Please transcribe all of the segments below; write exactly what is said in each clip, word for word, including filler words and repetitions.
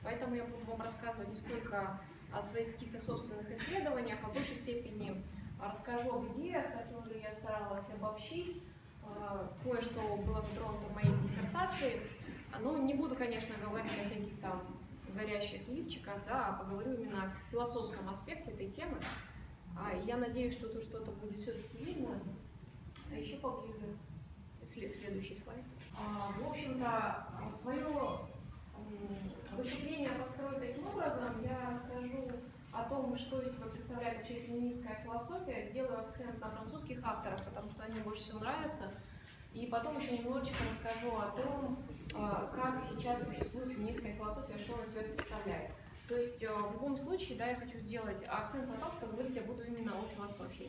Поэтому я буду вам рассказывать не сколько о своих каких-то собственных исследованиях, а в большей степени расскажу об идеях, которые я старалась обобщить. Кое-что было затронуто в моей диссертации. Но не буду, конечно, говорить о всяких там горящих лифчиках, да, а поговорю именно о философском аспекте этой темы. Я надеюсь, что тут что-то будет все-таки видно. А еще поближе. Следующий слайд. В общем-то, свое выступление построю таким образом. Я расскажу о том, что из себя представляет вообще феминистская философия. Сделаю акцент на французских авторах, потому что они больше всего нравятся. И потом еще немножечко расскажу о том, как сейчас существует феминистская философия, что она из себя представляет. То есть в любом случае, да, я хочу сделать акцент на том, что говорить я буду именно о философии.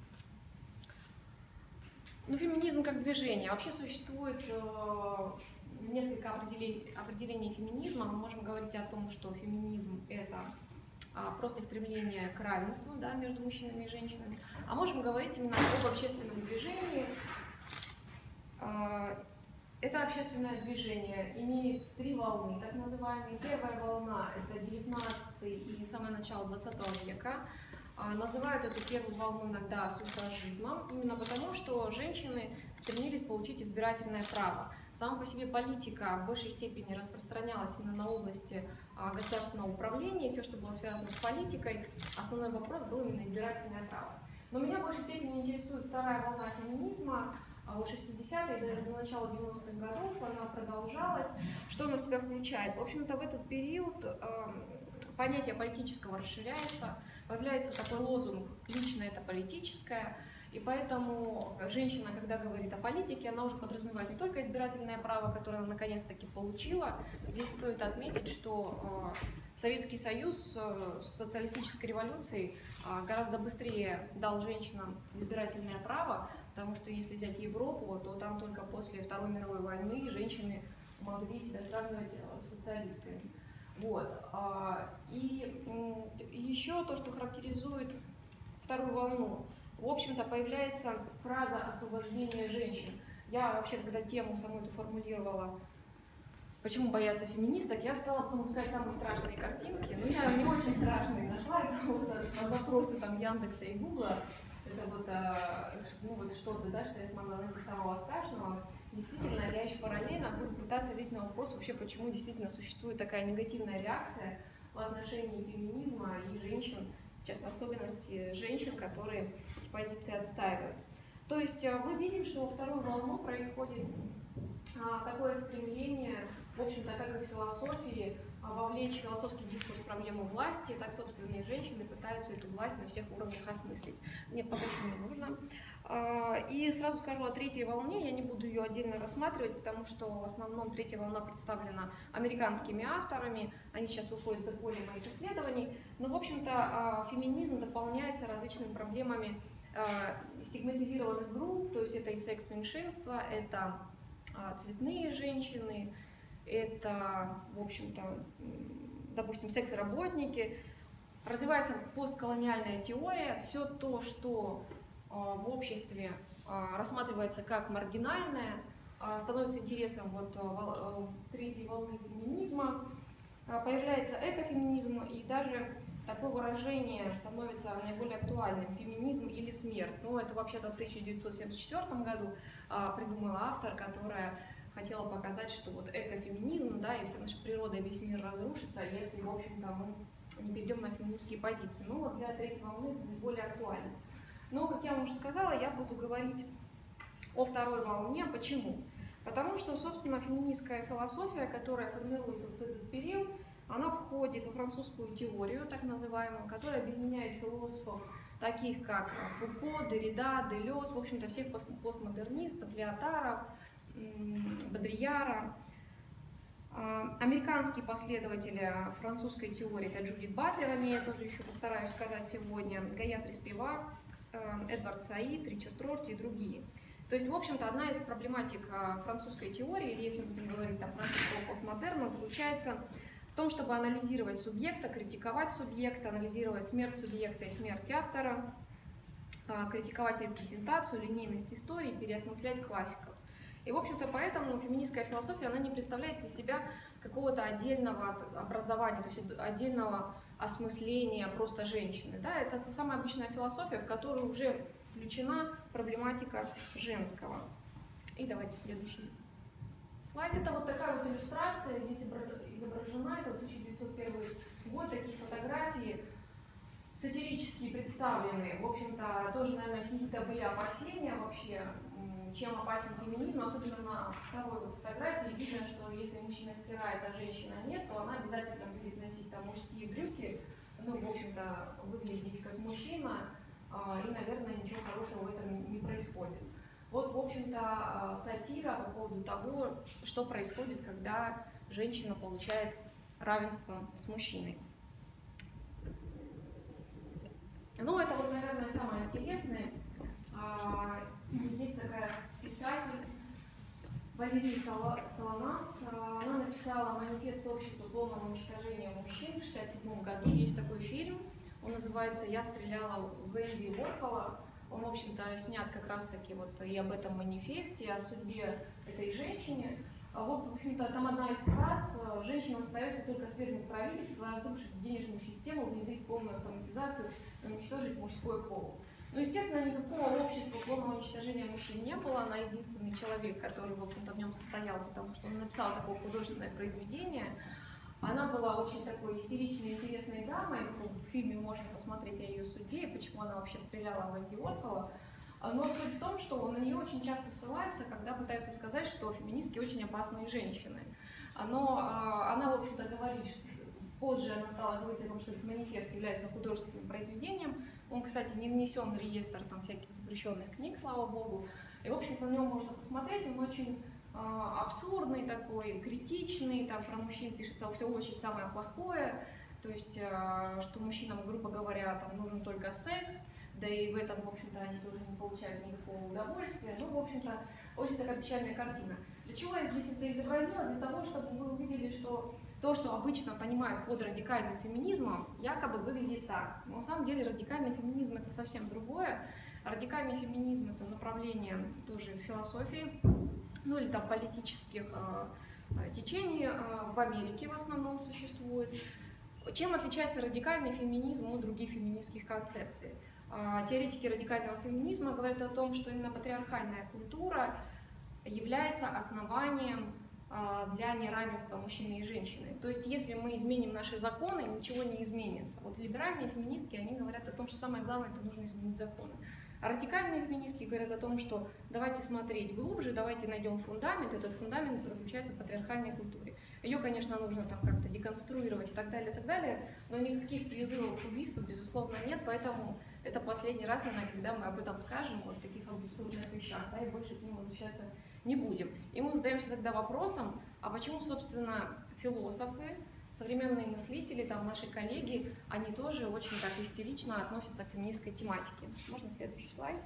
Ну, феминизм как движение. Вообще существует э, несколько определений, определений феминизма. Мы можем говорить о том, что феминизм – это а, просто стремление к равенству, да, между мужчинами и женщинами. А можем говорить именно об общественном движении. Э, это общественное движение имеет три волны, так называемые. Первая волна – это девятнадцатый и самое начало двадцатого века. Называют эту первую волну иногда суфражизмом, именно потому, что женщины стремились получить избирательное право. Сама по себе политика в большей степени распространялась именно на области государственного управления, и все, что было связано с политикой, основной вопрос был именно избирательное право. Но меня в большей степени интересует вторая волна феминизма, от шестидесятых даже до начала девяностых годов она продолжалась. Что она в себя включает? В общем-то, в этот период э, понятие политического расширяется. Появляется такой лозунг «лично это политическое», и поэтому женщина, когда говорит о политике, она уже подразумевает не только избирательное право, которое она наконец-таки получила. Здесь стоит отметить, что э, Советский Союз э, с социалистической революцией э, гораздо быстрее дал женщинам избирательное право, потому что если взять Европу, то там только после Второй мировой войны женщины могли себя сравнивать с социалистками. Вот. И еще то, что характеризует вторую волну, в общем-то, появляется фраза «освобождение женщин». Я вообще, когда тему саму эту формулировала, почему бояться феминисток, я стала потом искать самые страшные картинки. Но я не очень страшные нашла, это вот на запросы там Яндекса и Гугла. Это вот, ну, вот что-то, да, что я смогла найти самого страшного. Действительно, я еще параллельно буду пытаться ответить на вопрос, вообще, почему действительно существует такая негативная реакция в отношении феминизма и женщин, сейчас в особенности женщин, которые эти позиции отстаивают. То есть мы видим, что во вторую волну происходит а, такое стремление, в общем-то, как и в философии, а, вовлечь философский дискурс в проблему власти, так, собственно, и женщины пытаются эту власть на всех уровнях осмыслить. Мне пока что не нужно. А, и сразу скажу о третьей волне, я не буду ее отдельно рассматривать, потому что в основном третья волна представлена американскими авторами, они сейчас выходят за поле моих исследований, но, в общем-то, феминизм дополняется различными проблемами стигматизированных групп, то есть это и секс-меньшинство, это цветные женщины, это, в общем-то, допустим, секс-работники. Развивается постколониальная теория, все то, что в обществе рассматривается как маргинальное, становится интересом вот третьей волны феминизма, появляется экофеминизм, и даже такое выражение становится наиболее актуальным – феминизм или смерть. Ну, это вообще-то в тысяча девятьсот семьдесят четвёртом году а, придумала автор, которая хотела показать, что вот экофеминизм, да, и вся наша природа и весь мир разрушится, если, в общем-то, мы не перейдем на феминистские позиции. Ну, вот для третьей волны это более актуально. Но, как я вам уже сказала, я буду говорить о второй волне. Почему? Потому что, собственно, феминистская философия, которая формируется в этот период, она входит во французскую теорию, так называемую, которая объединяет философов, таких как Фуко, Деррида, Делез, в общем-то, всех постмодернистов, Леотара, Бодрияра. Американские последователи французской теории — это Джудит Батлер, о ней я тоже еще постараюсь сказать сегодня, Гаятрис Спивак, Эдвард Саид, Ричард Рорти и другие. То есть, в общем-то, одна из проблематик французской теории, или если мы будем говорить там французского постмодерна, заключается в том, чтобы анализировать субъекта, критиковать субъекта, анализировать смерть субъекта и смерть автора, критиковать репрезентацию, линейность истории, переосмыслять классиков. И, в общем-то, поэтому феминистская философия, она не представляет из себя какого-то отдельного образования, то есть отдельного осмысления просто женщины. Да? Это та самая обычная философия, в которую уже включена проблематика женского. И давайте следующий слайд. Это вот такая вот иллюстрация, здесь изображена, это тысяча девятьсот первый год, такие фотографии сатирически представлены. В общем-то, тоже, наверное, какие-то были опасения вообще, чем опасен феминизм, особенно на второй вот фотографии. Видно, что если мужчина стирает, а женщина нет, то она обязательно будет носить там мужские брюки, ну, в общем-то, выглядеть как мужчина, и, наверное, ничего хорошего в этом не происходит. Вот, в общем-то, сатира по поводу того, что происходит, когда женщина получает равенство с мужчиной. Ну, это вот, наверное, самое интересное. Есть такая писатель Валерия Солонас. Она написала «Манифест общества полного уничтожения мужчин» в шестьдесят седьмом году. Есть такой фильм, он называется «Я стреляла в Энди Уорхола». Он, в общем-то, снят как раз-таки вот и об этом манифесте, о судьбе этой женщине. Вот, в общем-то, там одна из фраз: женщинам остается только свергнуть правительство, разрушить денежную систему, внедрить полную автоматизацию и уничтожить мужской пол. Ну, естественно, никакого общества полного уничтожения мужчин не было. Она единственный человек, который, в общем-то, в нем состоял, потому что он написал такое художественное произведение. Она была очень такой истеричной, интересной дамой. В фильме можно посмотреть о ее судьбе и почему она вообще стреляла в Энди Уорхола. Но суть в том, что на нее очень часто ссылаются, когда пытаются сказать, что феминистки очень опасные женщины. Но она, в общем-то, говорит, что позже она стала говорить о том, что этот манифест является художественным произведением. Он, кстати, не внесен в реестр там всяких запрещенных книг, слава богу. И, в общем-то, на него можно посмотреть. Он очень э, абсурдный такой, критичный. Там про мужчин пишется все очень самое плохое. То есть, э, что мужчинам, грубо говоря, там нужен только секс. Да и в этом, в общем-то, они тоже не получают никакого удовольствия. Ну, в общем-то, очень такая печальная картина. Для чего я здесь это изобразила? Для того, чтобы вы увидели, что то, что обычно понимают под радикальным феминизмом, якобы выглядит так. Но на самом деле радикальный феминизм — это совсем другое. Радикальный феминизм — это направление тоже философии, ну или там политических э, течений э, в Америке в основном существует. Чем отличается радикальный феминизм от других феминистских концепций? Теоретики радикального феминизма говорят о том, что именно патриархальная культура является основанием для неравенства мужчины и женщины. То есть, если мы изменим наши законы, ничего не изменится. Вот либеральные феминистки, они говорят о том, что самое главное — это нужно изменить законы. А радикальные феминистки говорят о том, что давайте смотреть глубже, давайте найдем фундамент. Этот фундамент заключается в патриархальной культуре. Ее, конечно, нужно там как-то деконструировать и так далее, и так далее, но никаких призывов к убийству, безусловно, нет, поэтому это последний раз, наверное, когда мы об этом скажем, вот таких абсурдных вещах, да, и больше к ним возвращаться не будем. И мы задаемся тогда вопросом, а почему, собственно, философы, современные мыслители, там, наши коллеги, они тоже очень так истерично относятся к феминистской тематике. Можно следующий слайд?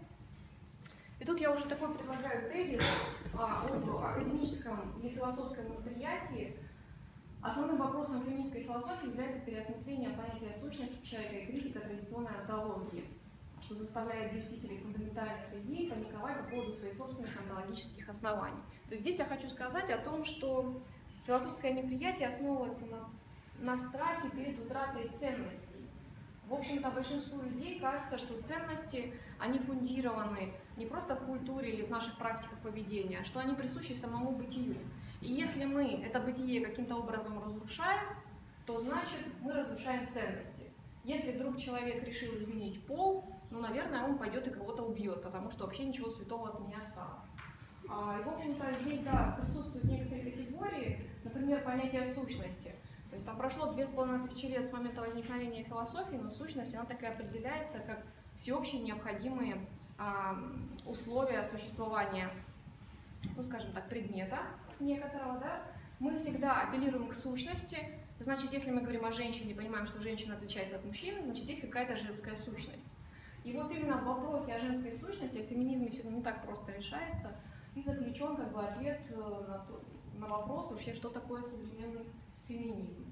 И тут я уже такой предлагаю тезис а, об академическом или философском мероприятии. Основным вопросом феминистской философии является переосмысление понятия сущности человека и критика традиционной онтологии, что заставляет блюстителей фундаментальных идей паниковать по поводу своих собственных онтологических оснований. То есть здесь я хочу сказать о том, что философское мероприятие основывается на, на страхе перед утратой ценностей. В общем-то, большинству людей кажется, что ценности, они фундированы не просто в культуре или в наших практиках поведения, а что они присущи самому бытию. И если мы это бытие каким-то образом разрушаем, то значит мы разрушаем ценности. Если вдруг человек решил изменить пол, ну, наверное, он пойдет и кого-то убьет, потому что вообще ничего святого от меня осталось. А, и, в общем-то, здесь, да, присутствуют некоторые категории, например, понятие сущности. То есть там прошло две с половиной тысячи лет с момента возникновения философии, но сущность, она так и определяется как всеобщие необходимые а, условия существования, ну, скажем так, предмета некоторого, да. Мы всегда апеллируем к сущности. Значит, если мы говорим о женщине, понимаем, что женщина отличается от мужчины, значит, есть какая-то женская сущность. И вот именно в вопросе о женской сущности в феминизме все не так просто решается, и заключен как бы ответ на, то, на вопрос вообще, что такое современный феминизм.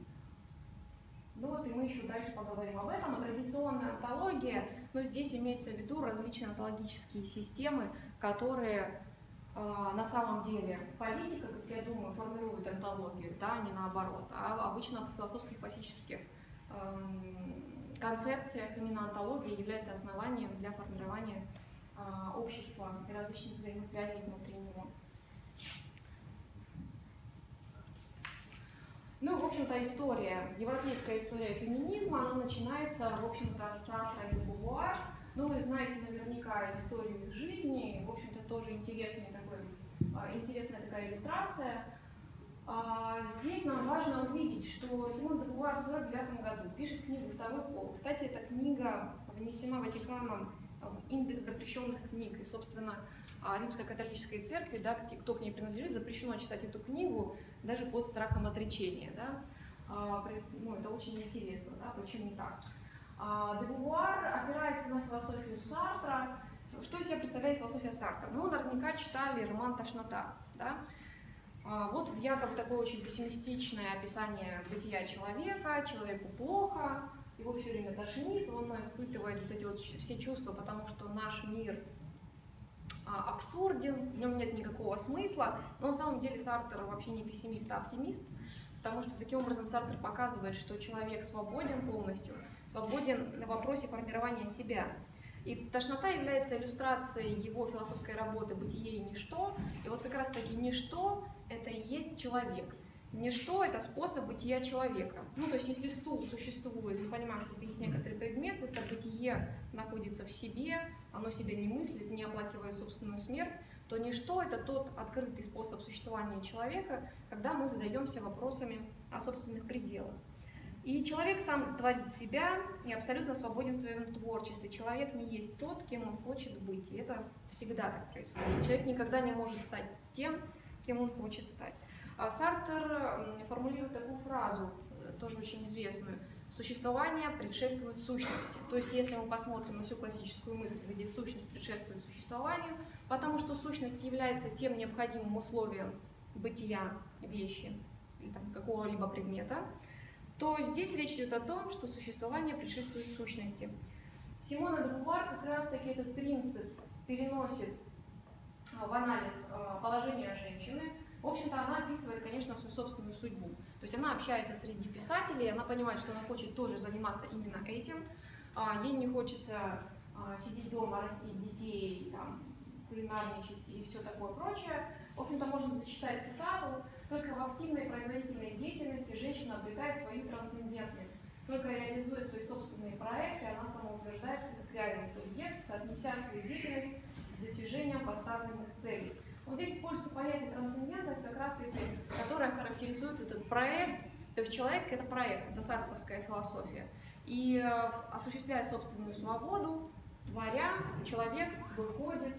Ну вот и мы еще дальше поговорим об этом. А традиционная онтология, но здесь имеется в виду различные онтологические системы, которые на самом деле политика, как я думаю, формирует онтологию, да, не наоборот. А обычно в философских классических эм, концепциях именно онтология является основанием для формирования э, общества и различных взаимосвязей внутри него. Ну, в общем-то, история, европейская история феминизма, она начинается, в общем-то, с Сартра и Бувуар. Ну, вы знаете наверняка историю их жизни, в общем-то, тоже интересный такой, интересная такая иллюстрация. Здесь нам важно увидеть, что Симон де Бувуар в сорок девятом году пишет книгу «Второй пол». Кстати, эта книга внесена Ватиканом в индекс запрещенных книг, и, собственно, Римской католической церкви, да, кто к ней принадлежит, запрещено читать эту книгу даже под страхом отречения. Да? Ну, это очень интересно, да, почему так. Де Бувуар опирается на философию Сартра. Что из себя представляет философия Сартра? Ну, наверняка читали роман «Тошнота». Да? Вот якобы такое очень пессимистичное описание бытия человека, человеку плохо, его все время тошнит, он испытывает вот эти вот все чувства, потому что наш мир абсурден, в нем нет никакого смысла, но на самом деле Сартр вообще не пессимист, а оптимист, потому что таким образом Сартр показывает, что человек свободен полностью, свободен на вопросе формирования себя. И «Тошнота» является иллюстрацией его философской работы «Бытие и ничто», и вот как раз таки ничто – это и есть человек. Ничто – это способ бытия человека. Ну, то есть, если стул существует, мы понимаем, что это есть некоторый предмет, это бытие находится в себе, оно себя не мыслит, не оплакивает собственную смерть, то ничто – это тот открытый способ существования человека, когда мы задаемся вопросами о собственных пределах. И человек сам творит себя и абсолютно свободен в своем творчестве. Человек не есть тот, кем он хочет быть, и это всегда так происходит. Человек никогда не может стать тем, кем он хочет стать. Сартр формулирует такую фразу, тоже очень известную: «Существование предшествует сущности». То есть, если мы посмотрим на всю классическую мысль, где сущность предшествует существованию, потому что сущность является тем необходимым условием бытия вещи или какого-либо предмета, то здесь речь идет о том, что существование предшествует сущности. Симон де Бувуар как раз-таки этот принцип переносит в анализ положения женщины. В общем-то, она описывает, конечно, свою собственную судьбу. То есть она общается среди писателей, она понимает, что она хочет тоже заниматься именно этим. Ей не хочется сидеть дома, растить детей, там, кулинарничать и все такое прочее. В общем-то, можно зачитать цитату: «Только в активной производительной деятельности женщина обретает свою трансцендентность. Только реализуя свои собственные проекты, она самоутверждается как реальный субъект, соотнеся свою деятельность с достижением поставленных целей». Вот здесь используется понятие трансцендентность, как раз таки, которое характеризует этот проект. То есть человек – это проект, это сартровская философия. И осуществляя собственную свободу, творя, человек выходит,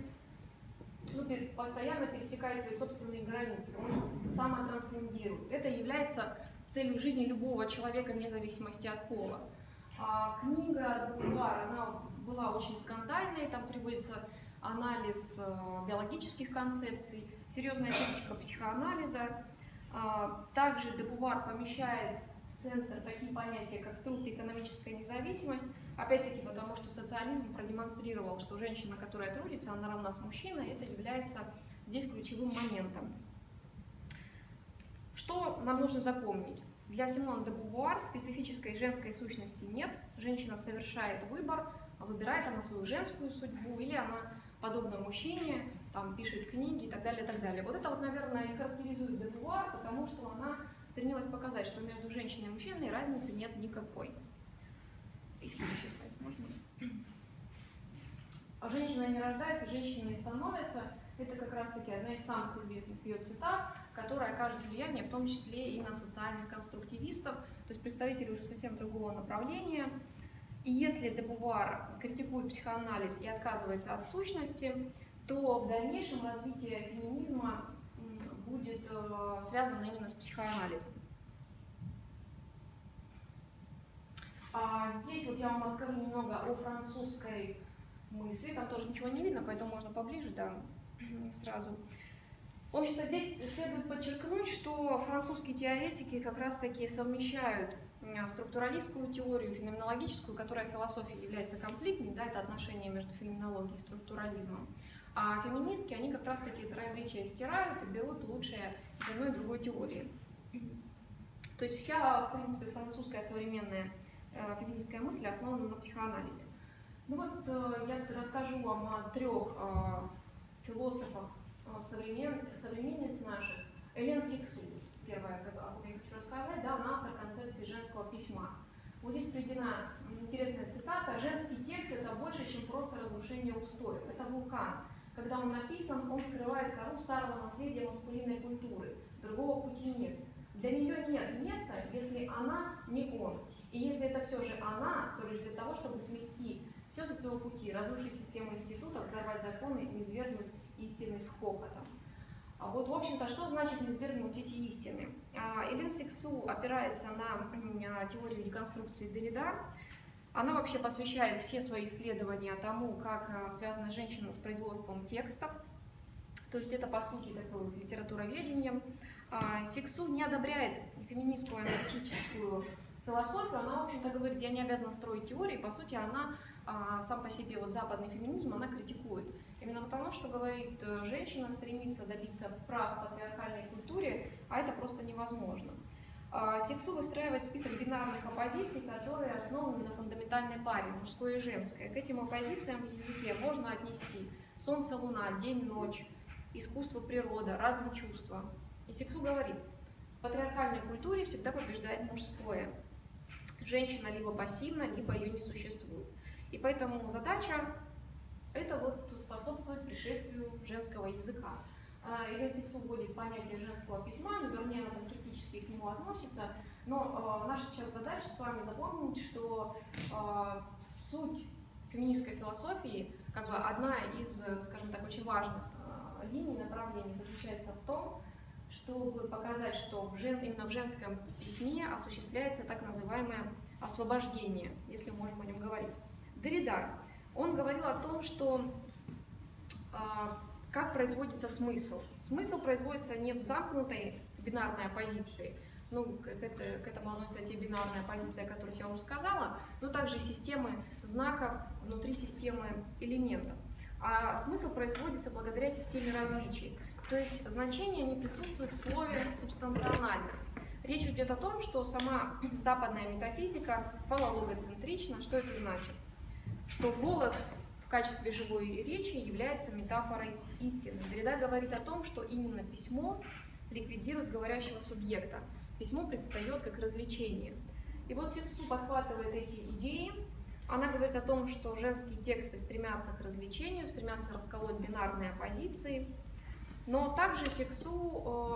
ну, постоянно пересекает свои собственные границы, он самотрансцендирует. Это является целью жизни любого человека, вне зависимости от пола. А книга де Бувуар, она была очень скандальной, там приводится анализ э, биологических концепций, серьезная критика психоанализа. А, также де Бувуар помещает в центр такие понятия, как труд и экономическая независимость, опять-таки потому, что социализм продемонстрировал, что женщина, которая трудится, она равна с мужчиной, это является здесь ключевым моментом. Что нам нужно запомнить? Для Симона де Бувуар специфической женской сущности нет, женщина совершает выбор, выбирает она свою женскую судьбу, или она, подобно мужчине, там, пишет книги и так далее, и так далее. Вот это вот, наверное, и характеризует де Бувуар, потому что она стремилась показать, что между женщиной и мужчиной разницы нет никакой. И следующий слайд, можно? А женщина не рождается, женщина не становится. Это как раз-таки одна из самых известных ее цитат, которая окажет влияние в том числе и на социальных конструктивистов, то есть представителей уже совсем другого направления. И если де Бувуар критикует психоанализ и отказывается от сущности, то в дальнейшем развитие феминизма будет связано именно с психоанализом. А здесь вот я вам расскажу немного о французской мысли. Там тоже ничего не видно, поэтому можно поближе, да, сразу. В общем-то, здесь следует подчеркнуть, что французские теоретики как раз-таки совмещают структуралистскую теорию, феноменологическую, которая в философии является конфликтной, да, это отношение между феноменологией и структурализмом. А феминистки, они как раз таки это различия стирают и берут лучшее из одной и другой теории. То есть вся, в принципе, французская современная э, феминистская мысль основана на психоанализе. Ну вот э, я расскажу вам о трех э, философах э, современ... современниц наших. Элен Сиксу, первая, о ком я хочу рассказать, да, она автор концепции женского письма. Вот здесь приведена интересная цитата: «Женский текст – это больше, чем просто разрушение устоев. Это вулкан. Когда он написан, он скрывает кору старого наследия маскулинной культуры. Другого пути нет. Для нее нет места, если она не он. И если это все же она, то лишь для того, чтобы смести все со своего пути, разрушить систему институтов, взорвать законы и низвергнуть истины с хохотом». А вот, в общем-то, что значит низвергнуть эти истины? Элен Сиксу опирается на теорию деконструкции Деррида. Она вообще посвящает все свои исследования тому, как связана женщина с производством текстов. То есть это, по сути, такое вот литературоведение. Сиксу не одобряет феминистскую аналитическую философию. Она, в общем-то, говорит, я не обязана строить теории. По сути, она сам по себе, вот западный феминизм, она критикует. Именно потому, что, говорит, женщина стремится добиться прав в патриархальной культуре, а это просто невозможно. Сиксу выстраивает список бинарных оппозиций, которые основаны на фундаментальной паре, мужское и женское. К этим оппозициям в языке можно отнести солнце-луна, день-ночь, искусство-природа, разум-чувство. И Сиксу говорит, в патриархальной культуре всегда побеждает мужское. Женщина либо пассивна, либо ее не существует. И поэтому задача – это вот способствовать пришествию женского языка. Элен Сиксу вводит понятие женского письма, но вернее она там критически к нему относится. Но э, наша сейчас задача с вами запомнить, что э, суть феминистской философии, как бы одна из, скажем так, очень важных э, линий, направлений заключается в том, чтобы показать, что в жен, именно в женском письме осуществляется так называемое освобождение, если мы можем о нем говорить. Деррида, он говорил о том, что э, как производится смысл. Смысл производится не в замкнутой бинарной оппозиции, ну, к, это, к этому относится те бинарные оппозиции, о которых я уже сказала, но также системы знаков внутри системы элементов. А смысл производится благодаря системе различий. То есть значения не присутствуют в слове субстанционально. Речь идет о том, что сама западная метафизика фалологоцентрична. Что это значит? Что голос в качестве живой речи является метафорой истины. Деррида говорит о том, что именно письмо ликвидирует говорящего субъекта. Письмо предстает как развлечение. И вот Сиксу подхватывает эти идеи. Она говорит о том, что женские тексты стремятся к развлечению, стремятся расколоть бинарные оппозиции. Но также Сиксу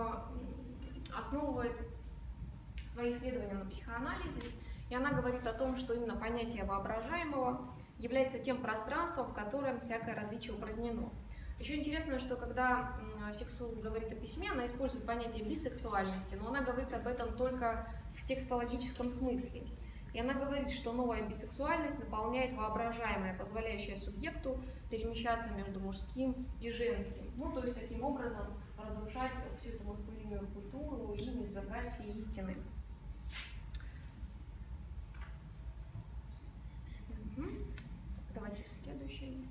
э, основывает свои исследования на психоанализе. И она говорит о том, что именно понятие воображаемого является тем пространством, в котором всякое различие упразднено. Еще интересно, что когда Сиксу говорит о письме, она использует понятие бисексуальности, но она говорит об этом только в текстологическом смысле. И она говорит, что новая бисексуальность наполняет воображаемое, позволяющее субъекту перемещаться между мужским и женским. Ну, то есть таким образом разрушать всю эту маскулинную культуру и низвергать все истины. Угу. Давайте следующий.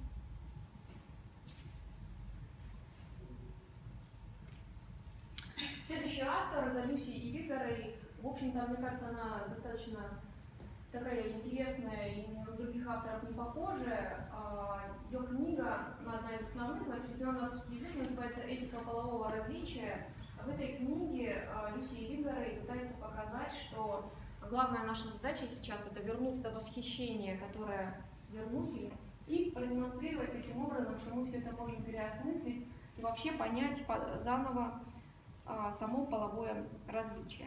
Следующий автор – это Люси Ивигорей. В общем-то, мне кажется, она достаточно такая интересная и на других авторов не похожая. Ее книга, одна из основных, она переведена на русский язык, называется «Этика полового различия». В этой книге Люси Ивигорей пытается показать, что главная наша задача сейчас – это вернуть это восхищение, которое вернуть, и продемонстрировать таким образом, что мы все это можем переосмыслить и вообще понять заново а, само половое различие.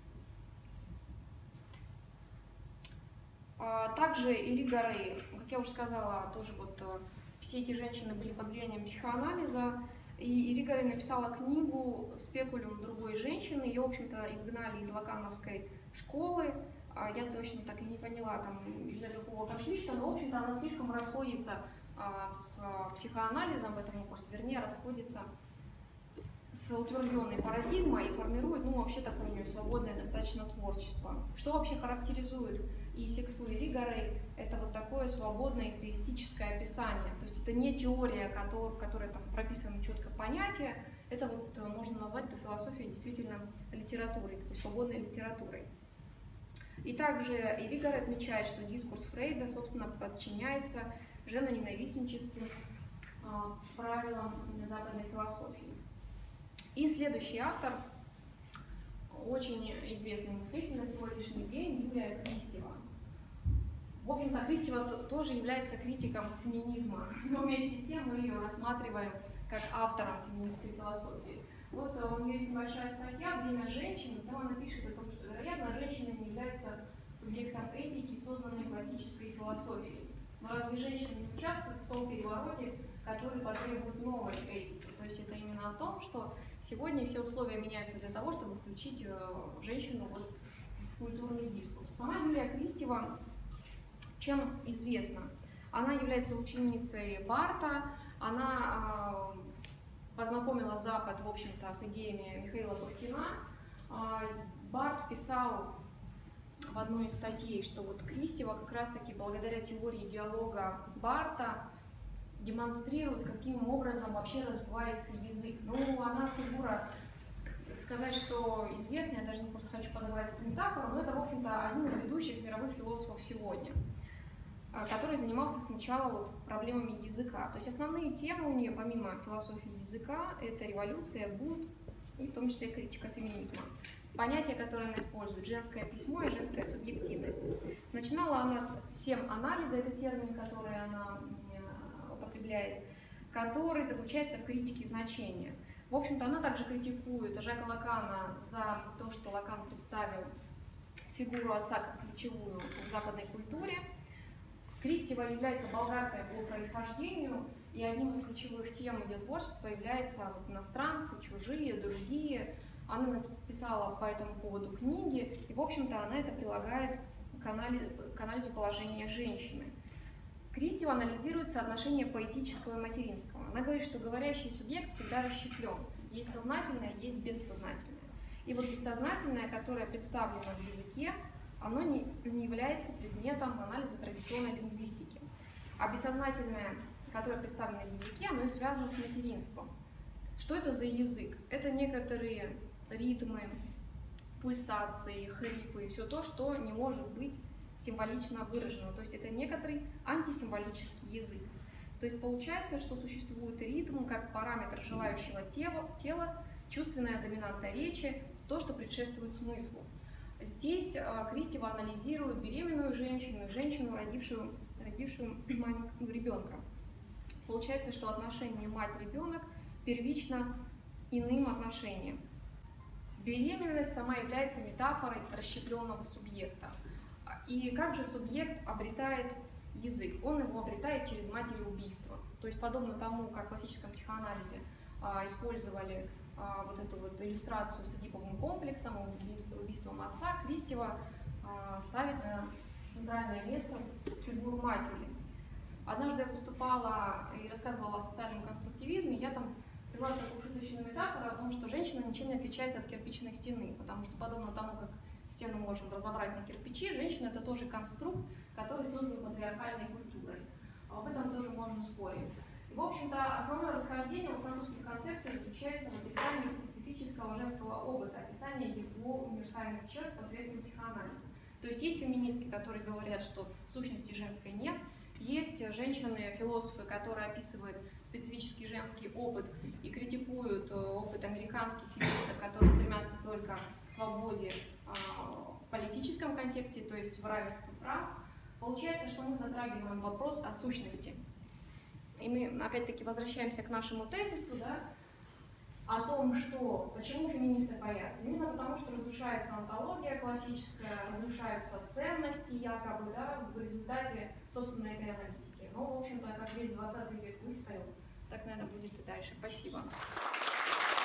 А, также Иригорей, как я уже сказала, тоже вот все эти женщины были под влиянием психоанализа, и Иригорей написала книгу «Спекулюм» другой женщины. Ее, в общем-то, изгнали из лакановской школы. Я точно так и не поняла, там, из-за какого конфликта, но, в общем-то, она слишком расходится а, с психоанализом в этом вопросе, вернее, расходится с утвержденной парадигмой и формирует, ну, вообще такое у нее свободное достаточно творчество. Что вообще характеризует и сексуи ригорей – это вот такое свободное эссеистическое описание. То есть это не теория, в которой там прописаны четко понятия, это вот можно назвать эту философию действительно литературой, такой свободной литературой. И также Иригор отмечает, что дискурс Фрейда, собственно, подчиняется женоненавистническим а, правилам западной философии. И следующий автор, очень известный мыслитель на сегодняшний день, Юлия Кристева. В общем-то, Кристева тоже является критиком феминизма, но вместе с тем мы ее рассматриваем как автором феминистской философии. Вот у нее есть небольшая статья «Время женщин», там она пишет о том, что, вероятно, женщины не являются субъектом этики, созданной классической философией. Но разве женщины не участвуют в том перевороте, который потребует новой этики? То есть это именно о том, что сегодня все условия меняются для того, чтобы включить женщину вот в культурный дискурс. Сама Юлия Кристева чем известна? Она является ученицей Барта, она э, познакомила Запад, в общем-то, с идеями Михаила Бахтина. Э, Барт писал в одной из статей, что вот Кристева как раз-таки благодаря теории диалога Барта демонстрирует, каким образом вообще развивается язык. Ну, она фигура, так сказать, что известная, я даже просто хочу подобрать эту метафору, но это, в общем-то, один из ведущих мировых философов сегодня, который занимался сначала вот проблемами языка. То есть основные темы у нее, помимо философии языка, это революция, бунт и в том числе критика феминизма. Понятия, которые она использует, женское письмо и женская субъективность. Начинала она с семанализа, это термин, который она употребляет, который заключается в критике значения. В общем-то, она также критикует Жака Лакана за то, что Лакан представил фигуру отца как ключевую в западной культуре. Кристева является болгаркой по происхождению, и одним из ключевых тем ее творчества является вот иностранцы, чужие, другие. Она написала по этому поводу книги, и, в общем-то, она это прилагает к анализу, к анализу положения женщины. Кристева анализирует соотношение поэтического и материнского. Она говорит, что говорящий субъект всегда расщеплен. Есть сознательное, есть бессознательное. И вот бессознательное, которое представлено в языке, оно не, не является предметом анализа традиционной лингвистики. А бессознательное, которое представлено в языке, оно и связано с материнством. Что это за язык? Это некоторые ритмы, пульсации, хрипы, все то, что не может быть символично выражено. То есть это некоторый антисимволический язык. То есть получается, что существует ритм как параметр желающего тела, тела чувственная доминанта речи, то, что предшествует смыслу. Здесь Кристева анализирует беременную женщину, женщину, родившую, родившую маленького ребенка. Получается, что отношение мать-ребенок первично иным отношением. Беременность сама является метафорой расщепленного субъекта. И как же субъект обретает язык? Он его обретает через матереубийство. То есть подобно тому, как в классическом психоанализе а, использовали а, вот эту вот иллюстрацию с эдиповым комплексом, убийством, убийством отца, Кристева а, ставит на центральное место фигуру матери. Однажды я выступала и рассказывала о социальном конструктивизме, я там привела такую шуточную метафору о том, что женщина ничем не отличается от кирпичной стены, потому что подобно тому, как стену можем разобрать на кирпичи, женщина это тоже конструкт, который создан патриархальной культурой. Об этом тоже можно спорить. И, в общем-то, основное расхождение во французских концепциях заключается в описании специфического женского опыта, описании его универсальных черт посредством психоанализа. То есть есть феминистки, которые говорят, что сущности женской нет, есть женщины-философы, которые описывают специфический женский опыт и критикуют опыт американских феминисток, которые стремятся только к свободе в политическом контексте, то есть в равенстве прав. Получается, что мы затрагиваем вопрос о сущности. И мы опять-таки возвращаемся к нашему тезису, да, о том, что почему феминисты боятся. Именно потому, что разрушается онтология классическая, разрушаются ценности якобы, да, в результате, собственно, этой аналитики. Но, в общем-то, как весь двадцатый век выстоял, так, наверное, будет и дальше. Спасибо.